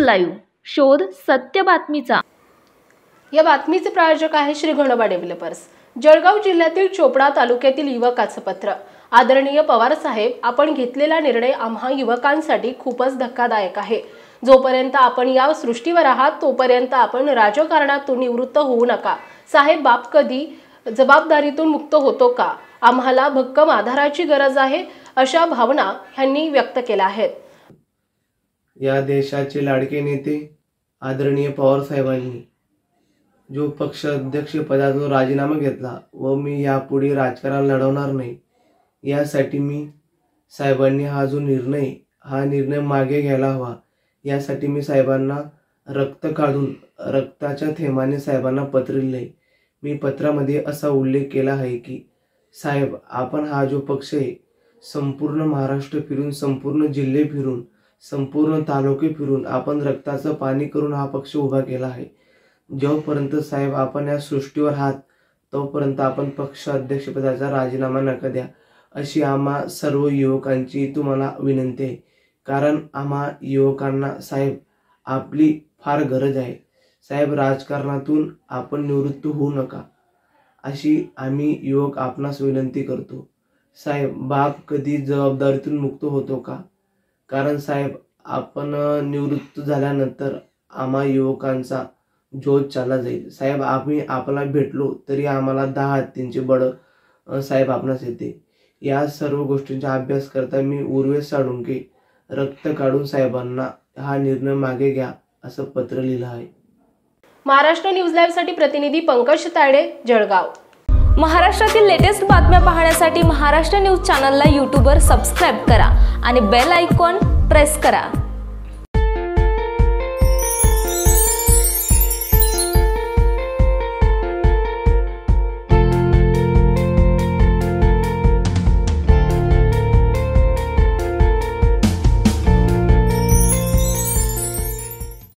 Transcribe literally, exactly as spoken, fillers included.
Live, शोध सत्य बातमीचा। या बातमीचे प्रायोजक आहे श्री गणोबा डेव्हलपर्स। जळगाव जिल्ह्यातील चोपडा तालुक्यातील युवकाचं पत्र। आदरणीय पवार साहेब, आपण घेतलेला निर्णय आम्हा युवकांसाठी खूपच धक्कादायक आहे। जोपर्यंत आपण या सृष्टीवर आहात तोपर्यंत आपण राजकारणातून निवृत्त होऊ नका। साहेब, बाप कधी जबाबदारीतून मुक्त होतो का? आम्हाला भक्कम आधाराची गरज आहे, अशा भावना ह्यांनी व्यक्त केल्या आहेत। या देशाचे लाडके नेते आदरणीय पवार साहेबांनी जो पक्ष अध्यक्ष पदाचा राजीनामा घेतला व मी यापुढे राजकारण लढवणार नाही, यासाठी मी साहेबांनी हा जो निर्णय हा निर्णय मागे घ्यायला हवा। यासाठी मी साहेबांना रक्त काढून रक्ताच्या थेंबाने साहेबांना पत्र लिहिले। मी पत्रामध्ये असा उल्लेख केला आहे की साहेब, आपण हा जो पक्ष आहे संपूर्ण महाराष्ट्र फिरून, संपूर्ण जिल्हे फिरून, संपूर्ण तालुके फिरून आपण रक्ताचं पाणी करून हा पक्ष उभा केला आहे। जोपर्यंत साहेब आपण या सृष्टीवर आहात तोपर्यंत आपण पक्ष अध्यक्षपदाचा राजीनामा नका द्या, अशी आम्हा सर्व युवकांची तुम्हाला विनंती आहे। कारण आम्हा युवकांना साहेब आपली फार गरज आहे। साहेब, राजकारणातून आपण निवृत्त होऊ नका, अशी आम्ही युवक आपणास विनंती करतो। साहेब, बाप कधी जबाबदारीतून मुक्त होतो का? कारण साहेब, आपण निवृत्त झाल्यानंतर आम्हा युवकांचा जोत चालला जाईल। साहेब, आम्ही आपला भेटलो तरी आम्हाला दहा हत्तींचे बळ साहेब आपणास येते। या सर्व गोष्टींचा अभ्यास करता मी उर्वेश साळुंखे रक्त काढून साहेबांना हा निर्णय मागे घ्या असं पत्र लिहिलं आहे। महाराष्ट्र न्यूज लाईव्ह साठी प्रतिनिधी पंकज तायडे, जळगाव। महाराष्ट्रातील लेटेस्ट बातम्या पाहण्यासाठी महाराष्ट्र न्यूज चॅनलला यूट्यूबवर सबस्क्राइब करा आणि बेल आयकॉन प्रेस करा।